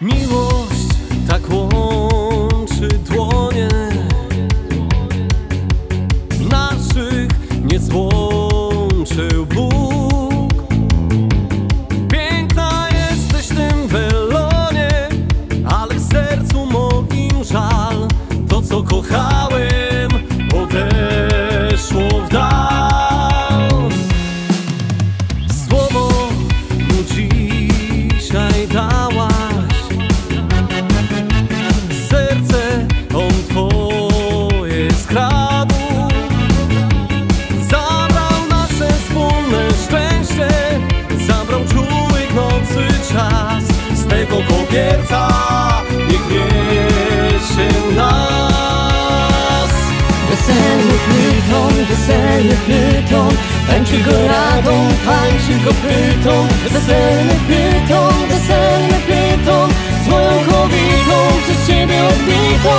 Miłość tak łączy dłonie, naszych nie złączył Bóg. Piękna jesteś w tym welonie, ale w sercu moim żal. To, co kochałem, odeszło w dal. Słowo mu dzisiaj dałaś, serce on twoje skradł. Zabrał nasze wspólne szczęście, zabrał czuły nocy czas. Z tego kobierca niech niesie nas. Weselny Pyton, tańczy go radą, tańczy go Pyton. Weselny Pyton, swoją kobietą przez ciebie odbitą.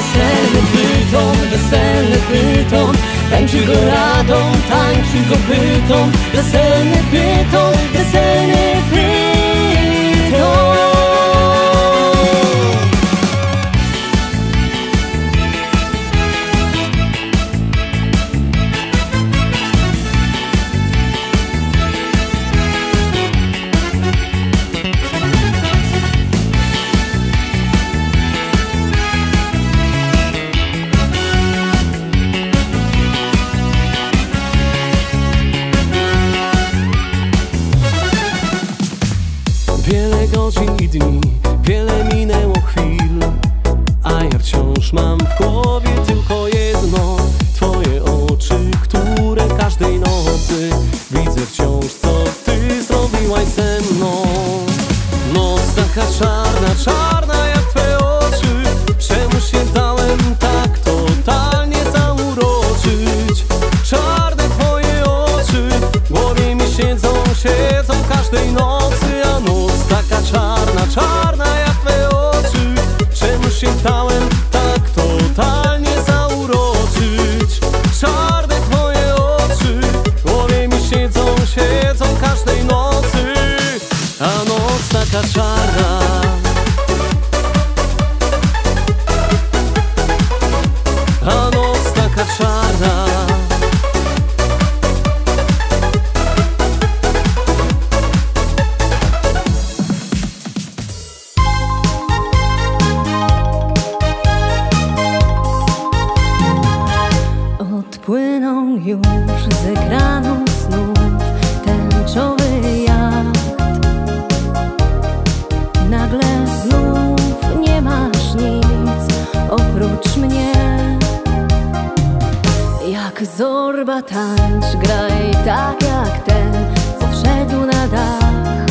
Weselny Pyton, tańczy go radą, tańczy go Pyton. Weselny Pyton. Wiele godzin i dni, wiele minęło chwil, a ja wciąż mam w głowie tylko jedno. Twoje oczy, które każdej nocy widzę wciąż, co ty zrobiłaś ze mną. Noc taka czarna, czarna jak twoje oczy. Czemu się dałem tak totalnie zauroczyć? Czarne twoje oczy, w głowie mi siedzą każdej nocy. A noc taka czarna, czarna jak twoje oczy. Czemu się dałem tak totalnie zauroczyć? Czarne twoje oczy, w głowie mi siedzą każdej nocy. A noc taka czarna, a noc taka czarna. Odpłynął już z ekranu snów tęczowy jacht. Nagle znów nie masz nic oprócz mnie. Jak Zorba tańcz, graj tak jak ten, co wszedł na dach.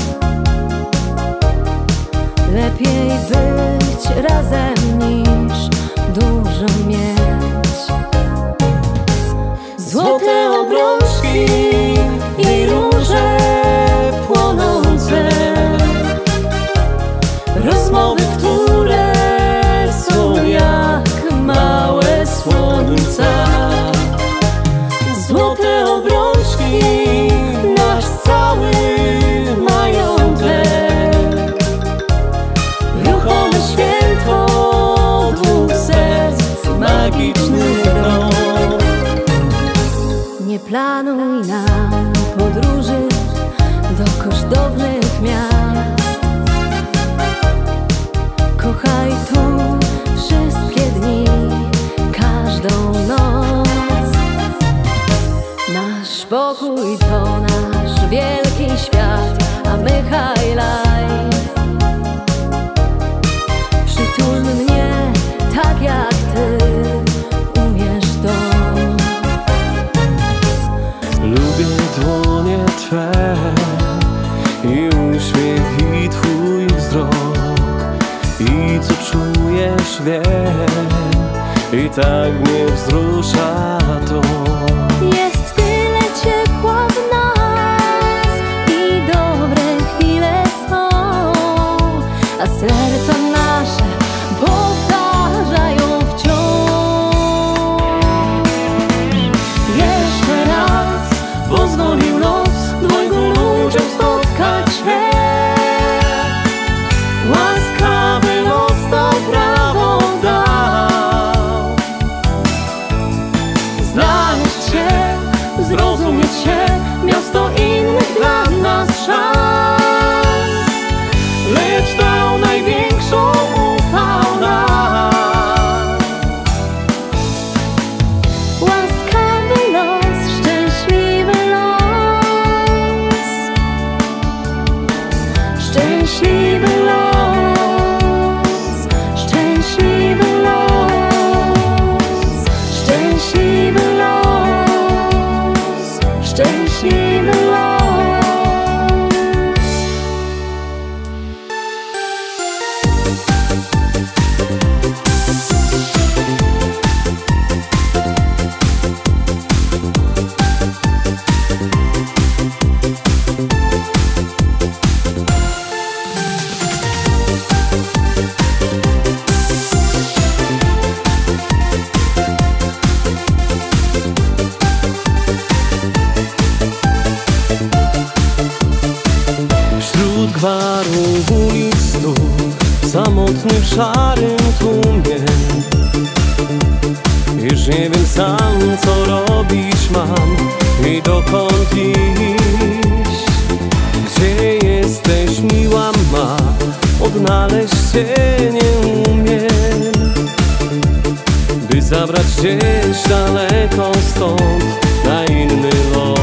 Lepiej być razem niż dużo mieć. Złote obrączki i róże płonące, rozmowy, które są jak małe słońca. Złote obrączki, nasz cały majątek, ruchome święto dwóch serc, magiczny rok. Nie planuj nam podróży do kosztownych miast. Kochaj tu wszystkie dni, każdą noc. Nasz pokój to nasz wielki świat, a my high life. Przytul mnie tak jak ty umiesz to. Lubię dłonie twe i uśmiech i twój wzrok. I co czujesz, wiem, i tak mnie wzrusza to. Jest tyle ciepła w nas i dobre chwile są, a serca nasze powtarzają wciąż. Jeszcze raz pozwolił los dwojgu ludziom spotkać się. Łaskawie Szczęśliwy los, szczęśliwy los, szczęśliwy los, szczęśliwy los. Wśród gwaru ulic stóp, samotny w szarym tłumie, już nie wiem sam, co robić mam i dokąd iść. Gdzie jesteś, miła ma, odnaleźć cię nie umiem, by zabrać gdzieś daleko stąd na inny lot.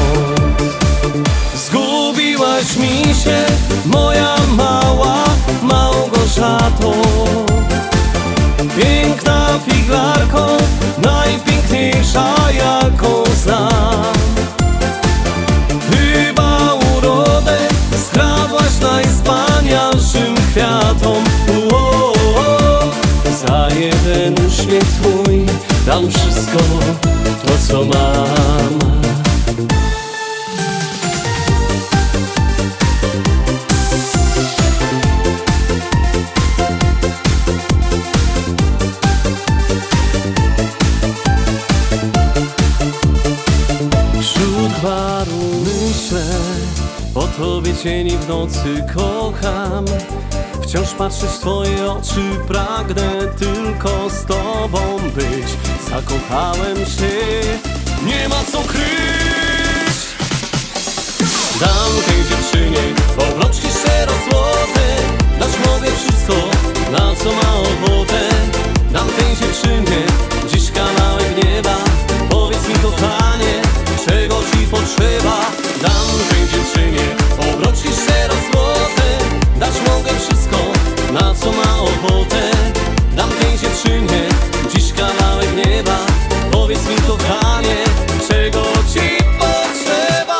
Zgubiłaś mi się, moja mała Małgorzato, piękna figlarko, najpiękniejsza jaką znam. Chyba urodę skradłaś najwspanialszym kwiatom. Za jeden uśmiech twój dam wszystko to, co mam. Wśród gwaru myślę o tobie, cieni w nocy kocham. Wciąż patrzeć w twoje oczy, pragnę tylko z tobą być. Zakochałem się, nie ma co kryć. Dam tej dziewczynie obrączki szczero-złote, dać mogę wszystko, na co ma ochotę. Dam tej dziewczynie dziś kawałek nieba, powiedz mi kochanie, czego ci potrzeba. Dam tej dziewczynie obrączki szczero-złote, dać mogę wszystko, na co ma ochotę. Dam tej dziewczynie dziś kawałek nieba, powiedz mi kochanie, czego ci potrzeba.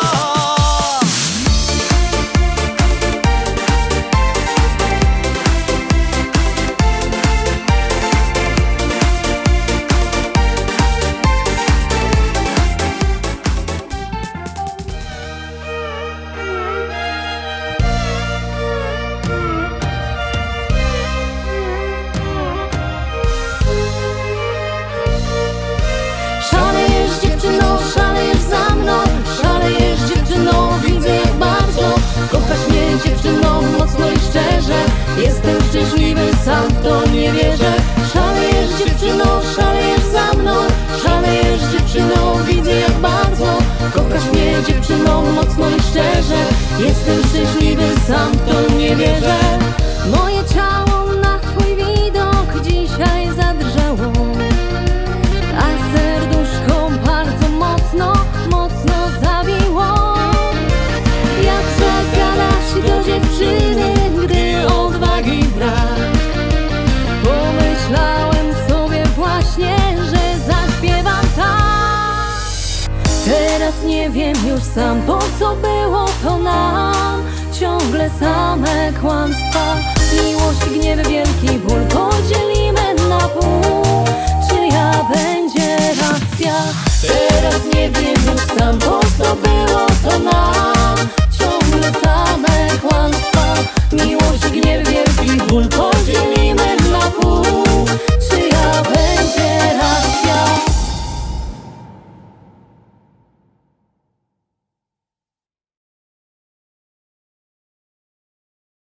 Szalejesz dziewczyno, szalejesz za mną, szalejesz dziewczyno, widzę jak bardzo kochasz mnie dziewczyno, mocno i szczerze. Jestem szczęśliwy, sam w to nie wierzę. Szalejesz dziewczyno, szalejesz za mną, szalejesz dziewczyno, widzę jak bardzo kochasz mnie dziewczyno, mocno i szczerze. Jestem szczęśliwy, sam w to nie wierzę. Moje ciało na twój widok dzisiaj zadrżało, a serduszko bardzo mocno, mocno zabiło. Jak zagadasz do dziewczyny, gdy odwagi brak, pomyślałem sobie właśnie, że zaśpiewam tak. Teraz nie wiem już sam, po co było to nam. Ciągle same kłamstwa, miłość, gniew, wielki ból podzielimy na pół. Czyja będzie racja? Teraz nie wiem już sam, po co było to nam. Ciągle same kłamstwa, miłość, gniew, wielki ból